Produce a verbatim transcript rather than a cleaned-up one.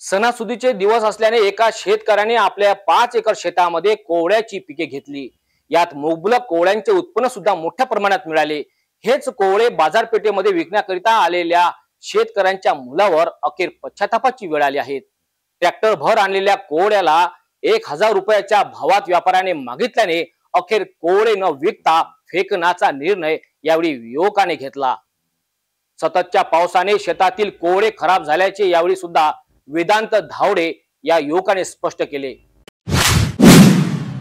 सणासुदीचे दिवस असल्याने एका शेतकऱ्याने आपल्या पाच एकर शेतामध्ये कोवळ्याची पिके घेतली। यात मुबलक कोवळ्यांचे उत्पन्न सुद्धा मोठ्या प्रमाणात मिळाले। हेच कोवळे बाजारपेठेमध्ये विकण्याकरिता आलेल्या शेतकऱ्यांच्या मुलावर अखेर पश्चातापाची वेळ आली आहे। ट्रॅक्टर भर आणलेल्या कोवळ्याला एक हजार रुपयाच्या भावात व्यापाऱ्याने मागितल्याने अखेर कोवळे न विकता फेकण्याचा निर्णय यावेळी युवकाने घेतला। सततच्या पावसाने शेतातील कोवळे खराब झाल्याचे यावेळी सुद्धा वेदांत धावडे या युवकाने स्पष्ट केले।